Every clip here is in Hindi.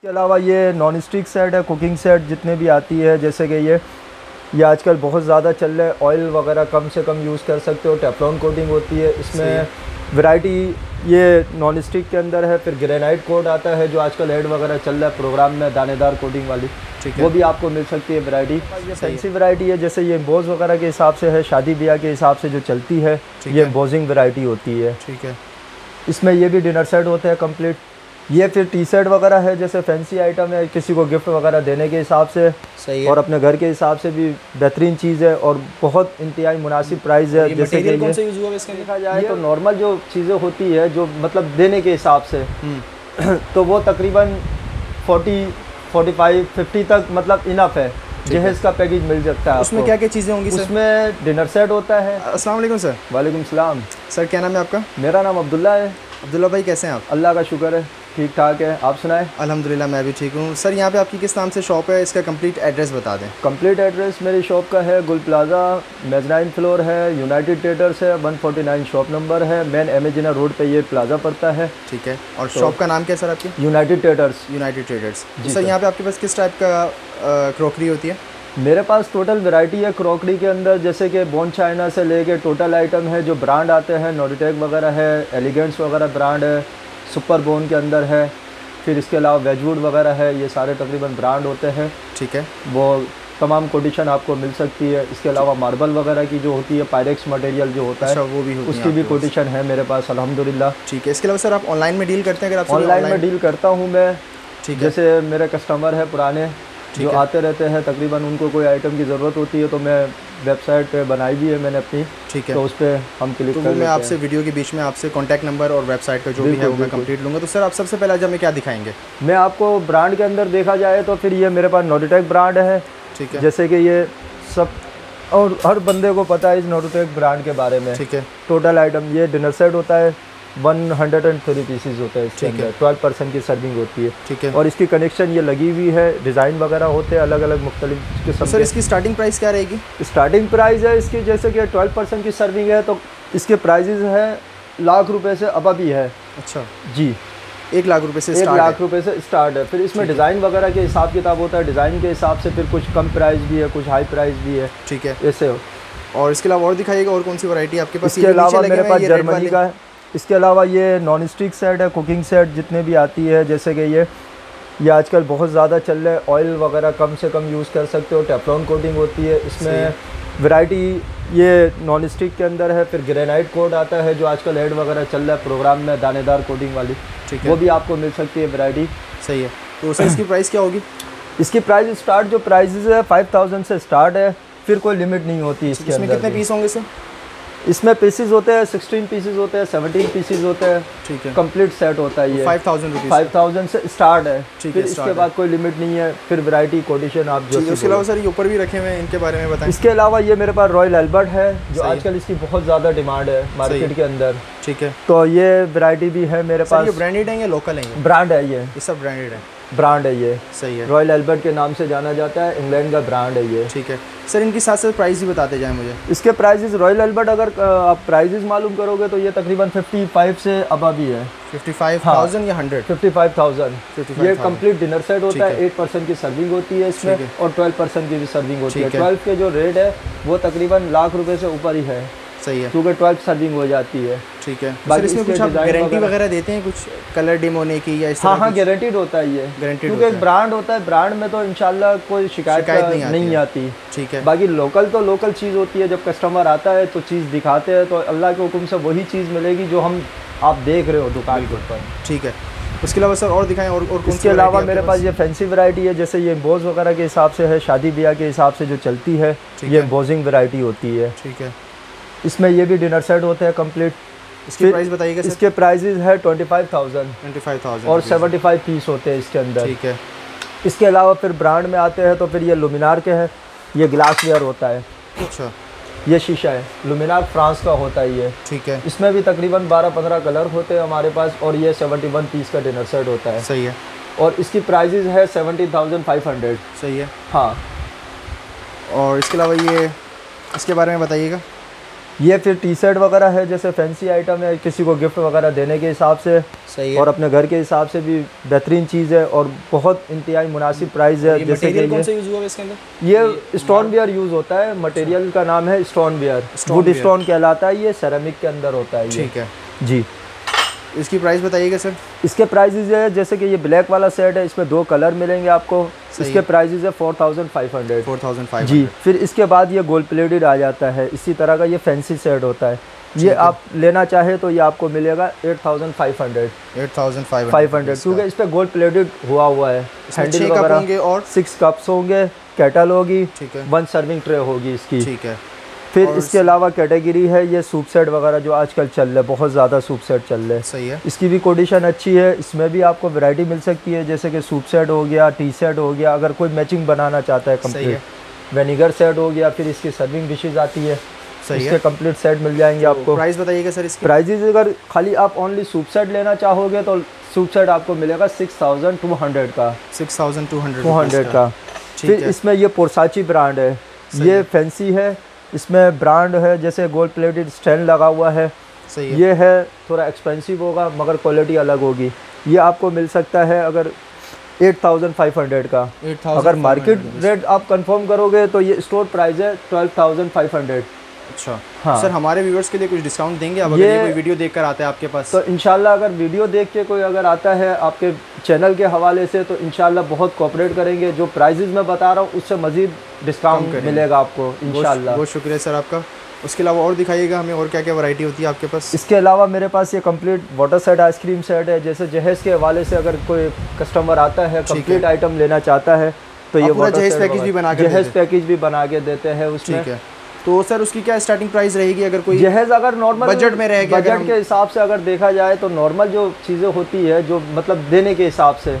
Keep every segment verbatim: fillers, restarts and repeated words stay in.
इसके अलावा ये नॉन स्टिक सेट है, कुकिंग सेट जितने भी आती है, जैसे कि ये ये आजकल बहुत ज़्यादा चल रहा है। ऑयल वगैरह कम से कम यूज़ कर सकते हो, टेफ्लॉन कोटिंग होती है इसमें। वैरायटी ये नॉन स्टिक के अंदर है। फिर ग्रेनाइट कोट आता है जो आजकल ऐड वगैरह चल रहा है प्रोग्राम में, दानेदार कोटिंग वाली, वो भी आपको मिल सकती है वैरायटी। ये फैंसी वैरायटी है, जैसे ये एम्बोज वगैरह के हिसाब से है, शादी ब्याह के हिसाब से जो चलती है, ये एम्बोजिंग वैरायटी होती है। ठीक है। इसमें ये भी डिनर सेट होते हैं कंप्लीट। ये फिर टी शर्ट वगैरह है, जैसे फैंसी आइटम है, किसी को गिफ्ट वगैरह देने के हिसाब से सही है। और अपने घर के हिसाब से भी बेहतरीन चीज़ है और बहुत इंतहाई मुनासिब प्राइस है। ये जैसे कि कौन सा यूज़ हुआ है इसका देखा जाए तो नॉर्मल जो चीज़ें होती है जो मतलब देने के हिसाब से तो वो तकरीबन फोर्टी फोर्टी फाइव फिफ्टी तक मतलब इनफ है, जहेज़ का पैकेज मिल सकता है। उसमें क्या क्या चीज़ें होंगी सर? उसमें डिनर सेट होता है। अस्सलाम वालेकुम सर। वालेकुम सलाम। सर क्या नाम है आपका? मेरा नाम अब्दुल्ला है। अब्दुल्ला भाई कैसे हैं आप? अल्लाह का शुक्र है, ठीक ठाक है, आप सुनाएं? अल्हम्दुलिल्लाह मैं भी ठीक हूँ। सर यहाँ पे आपकी किस नाम से शॉप है, इसका कंप्लीट एड्रेस बता दें। कंप्लीट एड्रेस मेरी शॉप का है गुल प्लाजा, मेजनाइन फ्लोर है, यूनाइटेड ट्रेडर्स है, one forty nine shop number है, मेन एमेजिना रोड पे ये प्लाजा पड़ता है। ठीक है। और तो शॉप का नाम क्या है सर आपकी? United Traders. United Traders. Sir यहाँ पे आपके पास किस टाइप का क्रॉकरी होती है? मेरे पास टोटल वैरायटी है क्रॉकरी के अंदर, जैसे कि बोन चाइना से लेके टोटल आइटम है जो ब्रांड आते हैं, नोडिटेक वगैरह है, एलिगेंट्स वगैरह ब्रांड है, सुपर बोन के अंदर है, फिर इसके अलावा वेजवुड वगैरह है, ये सारे तकरीबन ब्रांड होते हैं। ठीक है। वो तमाम कोटेशन आपको मिल सकती है। इसके अलावा मार्बल वगैरह की जो होती है, पायरेक्स मटेरियल जो होता है, वो भी उसकी भी कोटेशन है मेरे पास अल्हम्दुलिल्लाह। ठीक है। इसके अलावा सर आप ऑनलाइन में डील करते हैं? अगर आप ऑनलाइन में डील करता हूँ मैं। ठीक है। जैसे मेरे कस्टमर है पुराने जो आते रहते हैं, तकरीबन उनको कोई आइटम की ज़रूरत होती है तो मैं वेबसाइट पे बनाई भी है मैंने अपनी। ठीक है। तो उस पर हम क्लिक तो कर मैं आपसे वीडियो के बीच में आपसे कॉन्टैक्ट नंबर और वेबसाइट का जो भी है वो मैं कंप्लीट लूँगा। तो सर आप सबसे पहले आज हमें क्या दिखाएंगे? मैं आपको ब्रांड के अंदर देखा जाए तो फिर ये मेरे पास नोडिटेक ब्रांड है। ठीक है। जैसे कि ये सब और हर बंदे को पता है इस नोडिटेक ब्रांड के बारे में। ठीक है। टोटल आइटम ये डिनर सेट होता है, one hundred and three pieces होते हैं इसके अंदर, ट्वेल्व परसेंट की सर्विंग होती है। ठीक है। और इसकी कनेक्शन ये लगी हुई है, डिज़ाइन वगैरह होते हैं अलग अलग मुख्तलिफ किस्म। सर इसकी स्टार्टिंग प्राइस क्या रहेगी? स्टार्टिंग प्राइस है इसकी, जैसे कि ट्वेल्व परसेंट की सर्विंग है तो इसके प्राइजेज है लाख रुपए से अब भी है। अच्छा जी, एक लाख रुपए से एक स्टार्ट लाख रुपए से स्टार्ट है। फिर इसमें डिज़ाइन वगैरह के हिसाब किताब होता है, डिज़ाइन के हिसाब से फिर कुछ कम प्राइस भी है, कुछ हाई प्राइस भी है। ठीक है। ऐसे हो। और इसके अलावा और दिखाइएगा और कौन सी वैरायटी आपके पास? इसके अलावा मेरे पास जर्मनी का है। इसके अलावा ये नॉन स्टिक सेट है, कुकिंग सेट जितने भी आती है, जैसे कि ये ये आजकल बहुत ज़्यादा चल रहा है। ऑयल वगैरह कम से कम यूज़ कर सकते हो, टेफ्लॉन कोटिंग होती है इसमें। वैरायटी ये नॉन स्टिक के अंदर है। फिर ग्रेनाइट कोट आता है जो आजकल ऐड वगैरह चल रहा है प्रोग्राम में, दानेदार कोटिंग वाली, वो भी आपको मिल सकती है वैरायटी। सही है। तो सर इसकी प्राइस क्या होगी? इसकी प्राइस स्टार्ट जो प्राइजेज है फाइव थाउजेंड से स्टार्ट है, फिर कोई लिमिट नहीं होती इसके अंदर। इसमें कितने पीस होंगे सर? इसमें पीसेस होते हैं सिक्सटीन पीसेस होते हैं, सेवनटीन पीसेस होते हैं। ठीक है। कंप्लीट सेट होता है ये। Five thousand rupees five thousand से स्टार्ट है। ठीक फिर है। इसके बाद कोई लिमिट नहीं है, फिर वैरायटी कोटेशन आप जो। इसके अलावा सर ये ऊपर भी रखे हुए हैं, इनके बारे में बताएं। इसके अलावा ये मेरे पास रॉयल एल्बर्ट है जो आजकल इसकी बहुत ज़्यादा डिमांड है मार्केट के अंदर। ठीक है। तो ये वैरायटी भी है मेरे पास। ये ब्रांडेड है या लोकल है? ब्रांड है ये ये सब ब्रांडेड है। ब्रांड है ये। सही है। रॉयल एल्बर्ट के नाम से जाना जाता है, इंग्लैंड का ब्रांड है ये। ठीक है। सर इनकी साथ साथ प्राइस भी बताते जाएं मुझे। इसके प्राइजेस रॉयल एल्बर्ट अगर आप प्राइजेस मालूम करोगे तो ये तकरीबन फिफ्टी फाइव से अब भी है। फिफ्टी फाइव थाउजेंड या हंड्रेड? Fifty five thousand. ये कंप्लीट डिनर सेट होता है, एट परसेंट की सर्विंग होती है इसमें और ट्वेल्व परसेंट की भी सर्विंग होती है। ट्वेल्व के जो रेट है वो तकरीबन लाख रुपए से ऊपर ही है। सही है। क्योंकि ट्वेल्व सर्विंग हो जाती है। ठीक है। सर इसमें कुछ आप गारंटी वगैरह देते हैं, कुछ कलर डिम होने की या इस तरह? हाँ हाँ गारंटीड होता है ये, गारंटीड क्योंकि एक ब्रांड होता है, ब्रांड में तो इंशाल्लाह कोई शिकायत नहीं, नहीं आती। ठीक है। बाकी लोकल तो लोकल चीज़ होती है, जब कस्टमर आता है तो चीज़ दिखाते हैं तो अल्लाह के हुक्म से वही चीज़ मिलेगी जो हम आप देख रहे हो दुकान के ऊपर। ठीक है। उसके अलावा सर और दिखाएं और, और कौन? इसके अलावा मेरे पास ये फैंसी वैरायटी है, जैसे ये एम्बोज वगैरह के हिसाब से है, शादी ब्याह के हिसाब से जो चलती है, ये एम्बोजिंग वैरायटी होती है। ठीक है। इसमें ये भी डिनर सेट होते हैं कंप्लीट। इसकी प्राइस बताइएगा सर। इसके प्राइजेज है twenty five thousand twenty five thousand और सेवेंटी फाइव पीस होते हैं इसके अंदर। ठीक है। इसके अलावा फिर ब्रांड में आते हैं तो फिर ये लुमिनार के है, ये ग्लास वेयर होता है। अच्छा। ये शीशा है, लुमिनार फ्रांस का होता है ये। ठीक है। इसमें भी तकरीबन बारह पंद्रह कलर होते हैं हमारे पास और ये सेवेंटी वन पीस का डिनर सेट होता है। सही है। और इसकी प्राइजेज है सेवेंटी थाउजेंड फाइव हंड्रेड। सही है। हाँ। और इसके अलावा ये इसके बारे में बताइएगा। ये फिर टी शर्ट वगैरह है, जैसे फैंसी आइटम है, किसी को गिफ्ट वगैरह देने के हिसाब से सही है। और अपने घर के हिसाब से भी बेहतरीन चीज़ है और बहुत इंतहाई मुनासिब प्राइस है। ये जैसे मटेरियल कौन सा यूज़ हुआ है इसके अंदर? ये स्टोन वेयर यूज़ होता है, मटेरियल का नाम है स्टोन वेयर, वुड स्टोन कहलाता है, ये सेरेमिक के अंदर होता है। ठीक है जी। इसकी प्राइस बताइएगा सर। इसके प्राइजेज है, जैसे कि ये ब्लैक वाला सेट है, इसमें दो कलर मिलेंगे आपको। इसके प्राइजेज है four thousand five hundred four thousand five जी। फिर इसके बाद ये गोल्ड प्लेटेड आ जाता है, इसी तरह का ये फैंसी सेट होता है। ये आप लेना चाहे तो ये आपको मिलेगा eight thousand five hundred eight thousand five hundred क्योंकि इस पर गोल्ड प्लेटेड हुआ हुआ है। हैंडल वगैरह और सिक्स कप्स होंगे, केटल होगी, ठीक है, वन सर्विंग ट्रे होगी इसकी। ठीक है। फिर इसके अलावा कैटेगरी है ये सूप सेट वगैरह जो आजकल चल रहे हैं, बहुत ज़्यादा सूप सेट चल रहे हैं। सही है। इसकी भी कंडीशन अच्छी है, इसमें भी आपको वैरायटी मिल सकती है, जैसे कि सूप सेट हो गया, टी सेट हो गया, अगर कोई मैचिंग बनाना चाहता है कंप्लीट, वेनिगर सेट हो गया, फिर इसकी सर्विंग डिशेज आती है, इसके कंप्लीट सेट मिल जाएंगे आपको। प्राइस बताइएगा सर इसकी। प्राइजेज अगर खाली आप ओनली सूप सेट लेना चाहोगे तो सूप सेट आपको मिलेगा सिक्स थाउजेंड टू हंड्रेड का six thousand two hundred two hundred का। फिर इसमें ये पोर्साची ब्रांड है, ये फैंसी है, इसमें ब्रांड है, जैसे गोल्ड प्लेटेड स्टैंड लगा हुआ है। सही है। ये है थोड़ा एक्सपेंसिव होगा मगर क्वालिटी अलग होगी। ये आपको मिल सकता है अगर एट थाउजेंड फाइव हंड्रेड का। अगर मार्केट रेट आप कंफर्म करोगे तो ये स्टोर प्राइस है ट्वेल्व थाउजेंड फाइव हंड्रेड। अच्छा हाँ सर, हमारे व्यूअर्स के लिए कुछ डिस्काउंट देंगे अब अगर ये कोई वीडियो देखकर आता है आपके पास? तो इंशाल्लाह अगर वीडियो देख के कोई अगर आता है आपके चैनल के हवाले से तो इंशाल्लाह बहुत कोऑपरेट करेंगे। जो प्राइजेज मैं बता रहा हूँ उससे मजीद डिस्काउंट मिलेगा आपको इंशाल्लाह। बहुत शुक्रिया सर आपका। उसके अलावा और दिखाइएगा हमें और क्या क्या वैरायटी होती है आपके पास? इसके अलावा मेरे पास ये complete water set ice cream set है, जैसे जहेज़ के हवाले से अगर कोई कस्टमर आता है कंप्लीट आइटम लेना चाहता है तो ये वाटर जहेज़ पैकेज भी बना के जहेज़ पैकेज भी बना के देते हैं उसमें। तो सर उसकी क्या स्टार्टिंग प्राइस रहेगी? अगर कोई जहेज अगर नॉर्मल बजट में रहेगा, बजट के हिसाब से अगर देखा जाए तो नॉर्मल जो चीज़ें होती है जो मतलब देने के हिसाब से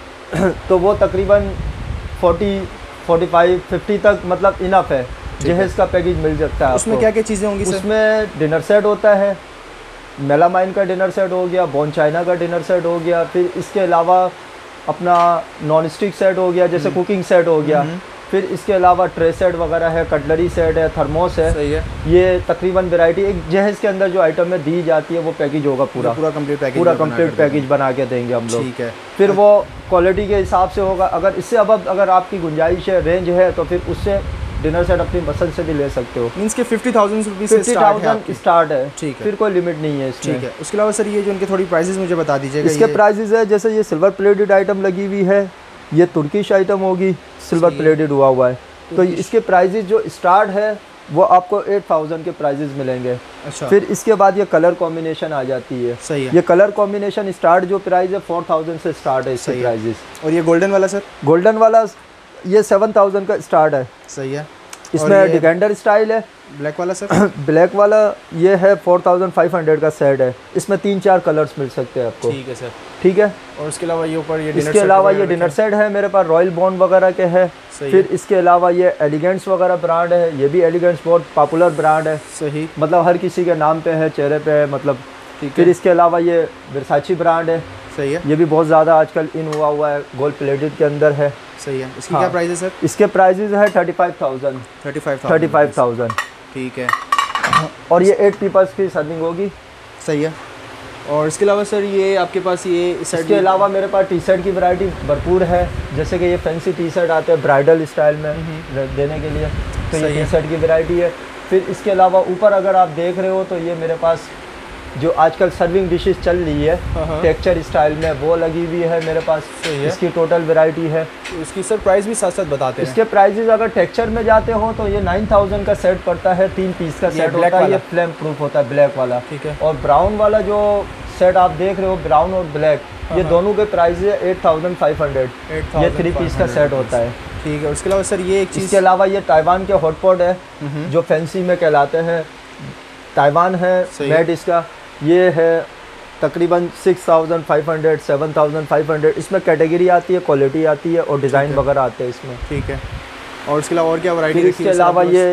तो वो तकरीबन फोर्टी फोर्टी फाइव फिफ्टी तक मतलब इनफ है, जहेज का पैकेज मिल सकता है। उसमें क्या क्या चीज़ें होंगी सर? उसमें डिनर सेट होता है, मेलामाइन का डिनर सेट हो गया, बॉन चाइना का डिनर सेट हो गया, फिर इसके अलावा अपना नॉन स्टिक सेट हो गया, जैसे कुकिंग सेट हो गया, फिर इसके अलावा ट्रे सेट वगैरह है, कटलरी सेट है, थर्मोस है। सही है। ये तकरीबन वैरायटी एक जहेज के अंदर जो आइटम में दी जाती है वो पैकेज होगा पूरा पूरा कंप्लीट पैकेज पूरा कंप्लीट पैकेज बना के देंगे हम लोग। ठीक है। फिर वो क्वालिटी के हिसाब से होगा, अगर इससे अब अगर आपकी गुंजाइश है, रेंज है तो फिर उससे डिनर सेट अपनी पसंद से भी ले सकते हो। मींस के फिफ्टी थाउजेंड रुपीज़ से स्टार्ट है स्टार्ट है ठीक है, फिर कोई लिमिट नहीं है इसमें। ठीक है। उसके अलावा सर ये जो इनके थोड़ी प्राइसेस मुझे बता दीजिएगा। इसके प्राइसेस है जैसे ये सिल्वर प्लेटेड आइटम लगी हुई है, ये तुर्किश आइटम होगी, सिल्वर प्लेटेड हुआ हुआ है, तो इसके प्राइजेज जो स्टार्ट है वो आपको एट थाउजेंड के प्राइजेज मिलेंगे। अच्छा। फिर इसके बाद ये कलर कॉम्बिनेशन आ जाती है। सही है। ये कलर कॉम्बिनेशन स्टार्ट जो प्राइस है फोर थाउजेंड से स्टार्ट है इसके प्राइजेस। और ये गोल्डन वाला सर? गोल्डन वाला ये सेवन थाउजेंड का स्टार्ट है। सही है। इसमें डिकेंडर स्टाइल है। ब्लैक वाला सर? ब्लैक वाला ये है फोर थाउजेंड फाइव हंड्रेड का सेट है, इसमें तीन चार कलर्स मिल सकते हैं आपको। ठीक है सर। ठीक है। और इसके अलावा ये ऊपर ये डिनर इसके अलावा ये डिनर सेट है मेरे पास, रॉयल बॉन्ड वगैरह के है। फिर इसके अलावा ये एलिगेंट्स वगैरह ब्रांड है, ये भी एलिगेंट्स बहुत पॉपुलर ब्रांड है। सही। मतलब हर किसी के नाम पे है, चेहरे पे है मतलब। फिर इसके अलावा ये वर्साची ब्रांड है। सही है। ये भी बहुत ज़्यादा आजकल इन हुआ हुआ है, गोल्ड प्लेटेड के अंदर है। सही है। इसकी क्या प्राइस है सर? इसके प्राइजेज है thirty five thousand thirty five thirty five thousand ठीक है। और ये एट पीपल्स की सर्विंग होगी। सही है। और इसके अलावा सर ये आपके पास ये इसके अलावा मेरे पास टी शर्ट की वैरायटी भरपूर है, जैसे कि ये फैंसी टी शर्ट आते हैं ब्राइडल स्टाइल में देने के लिए, तो ये टी शर्ट की वैरायटी है। फिर इसके अलावा ऊपर अगर आप देख रहे हो तो ये मेरे पास जो आजकल सर्विंग डिशेस चल रही है टेक्सचर स्टाइल में वो लगी हुई है मेरे पास। इसकी टोटल वैरायटी है। इसकी सर प्राइस भी साथ साथ बताते हैं। इसके प्राइजेज अगर टेक्सचर में जाते हो तो ये नाइन थाउजेंड का सेट पड़ता है, तीन पीस का सेट होता है, ये फ्लेम प्रूफ होता है ब्लैक वाला। ठीक है। और ब्राउन वाला जो सेट आप देख रहे हो ब्राउन और ब्लैक, ये दोनों के प्राइस है एट थाउजेंड फाइव हंड्रेड। ये थ्री पीस का सेट होता है। ठीक है। उसके अलावा सर ये एक चीज़, इसके अलावा ये ताइवान के हॉटपॉट है जो फैंसी में कहलाते हैं, ताइवान है मेड इसका, ये है तकरीबन six thousand five hundred seven thousand five hundred. इसमें कैटेगरी आती है, क्वालिटी आती है और डिज़ाइन वगैरह आते हैं इसमें। ठीक है। और इसके अलावा और क्या वैरायटी? इसके अलावा ये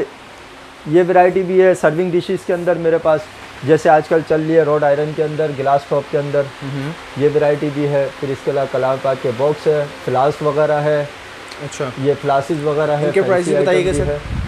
ये वैरायटी भी है सर्विंग डिशेस के अंदर मेरे पास, जैसे आजकल चल रही है रोड आयरन के अंदर, गिलास टॉप के अंदर, ये वैरायटी भी है। फिर इसके अलावा कलाम पाक के बॉक्स है, फ्लास्क वगैरह है। अच्छा। ये फ्लासेस वगैरह है। इनके प्राइस बताइएगा सर।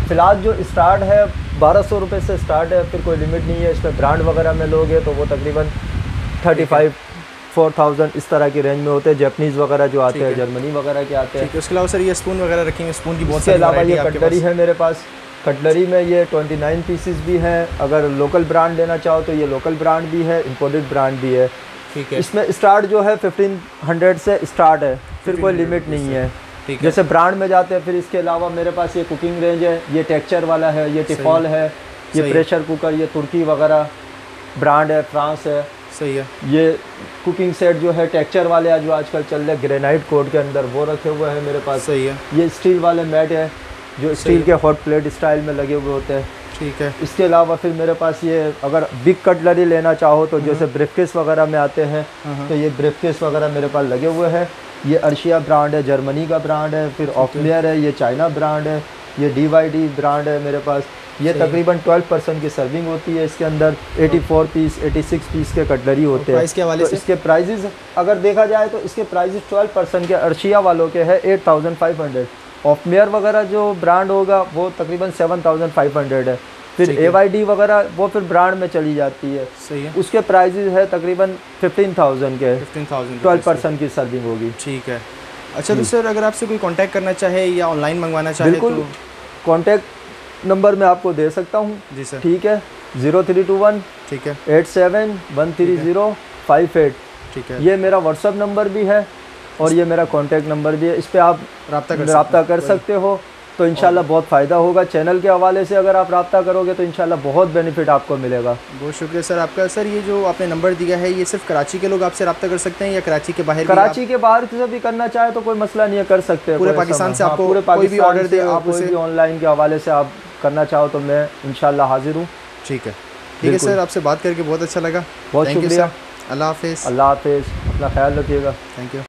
फ़िलहाल जो स्टार्ट है बारह सौ रुपये से स्टार्ट है, फिर कोई लिमिट नहीं है। इसमें ब्रांड वगैरह में लोगे तो वो तकरीबन थर्टी फाइव फोर थाउजेंड इस तरह की रेंज में होते हैं। जैपनीज़ वगैरह जो आते हैं, जर्मनी वगैरह के आते हैं। उसके अलावा सर ये स्पून वगैरह रखेंगे, स्पून की बहुत इसके अलावा ये कटलरी है मेरे पास। कटलरी में ये उनतीस पीसेस भी हैं। अगर लोकल ब्रांड लेना चाहो तो ये लोकल ब्रांड भी है, इंपोर्टेड ब्रांड भी है। ठीक है। इसमें स्टार्ट जो है फिफ्टीन हंड्रेड से स्टार्ट है, फिर कोई लिमिट नहीं है। जैसे ब्रांड में जाते हैं, फिर इसके अलावा मेरे पास ये कुकिंग रेंज है, ये टेक्सचर वाला है, ये टिफॉल है, ये प्रेशर कुकर, ये तुर्की वगैरह ब्रांड है, फ्रांस है। सही है। ये कुकिंग सेट जो है टेक्सचर वाले जो आजकल चल रहे हैं ग्रेनाइट कोड के अंदर, वो रखे हुए हैं मेरे पास। सही है। ये स्टील वाले मैट है जो स्टील के हॉट प्लेट स्टाइल में लगे हुए होते हैं। ठीक है। इसके अलावा फिर मेरे पास ये अगर बिग कटलरी लेना चाहो तो जैसे ब्रीफकेस वगैरह में आते हैं, तो ये ब्रीफकेस वगैरह मेरे पास लगे हुए हैं। ये अर्शिया ब्रांड है, जर्मनी का ब्रांड है। फिर ऑफलेयर है, ये चाइना ब्रांड है। ये डी वाई डी ब्रांड है मेरे पास। ये तकरीबन ट्वेल्व परसेंट की सर्विंग होती है इसके अंदर। चौरासी पीस छियासी पीस के कटलरी होते हैं। प्राइस के हवाले से इसके प्राइजेस अगर देखा जाए तो इसके प्राइजेस ट्वेल्व परसेंट के अर्शिया वालों के हैं एट थाउजेंड फाइव हंड्रेड। ऑफमेयर वगैरह जो ब्रांड होगा वो तकरीबन सेवन थाउजेंड फाइव हंड्रेड है। फिर ए वाई डी वगैरह वो फिर ब्रांड में चली जाती है। सही है। उसके प्राइजेस है तकरीबन फिफ्टीन थाउजेंड के, फिफ्टीन थाउजेंड ट्वेल्व परसेंट की सर्विंग होगी। ठीक है। अच्छा तो सर अगर आपसे कोई कांटेक्ट करना चाहे या ऑनलाइन मंगवाना चाहे बिल्कुल तो कॉन्टैक्ट नंबर मैं आपको दे सकता हूँ। जी सर। ठीक है, ज़ीरो थ्री टू वन ठीक है eight seven one three zero five eight. ठीक है। ये मेरा व्हाट्सअप नंबर भी है और ये मेरा कॉन्टैक्ट नंबर भी है। इस पर आप रब्ता कर रब्ता कर सकते हो तो इंशाल्लाह बहुत फ़ायदा होगा। चैनल के हवाले से अगर आप रब्ता करोगे तो इंशाल्लाह बहुत बेनिफिट आपको मिलेगा। बहुत शुक्रिया सर आपका। सर ये जो आपने नंबर दिया है ये सिर्फ कराची के लोग आपसे रब्ता कर सकते हैं या कराची के बाहर? कराची के बाहर से भी करना चाहे तो कोई मसला नहीं है, कर सकते हैं। पूरे पाकिस्तान से आपको पूरे कोई भी ऑर्डर दे आप कोई भी ऑनलाइन के हवाले से आप करना चाहो तो मैं इंशाल्लाह हाजिर हूँ। ठीक है। ठीक है सर, आपसे बात करके बहुत अच्छा लगा। बहुत शुक्रिया। अल्लाह हाफिज़। अल्लाह हाफिज़, अपना ख्याल रखिएगा। Thank you.